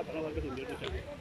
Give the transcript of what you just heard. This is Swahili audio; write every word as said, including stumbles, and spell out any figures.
ระวังกระสุนเดือดกระจก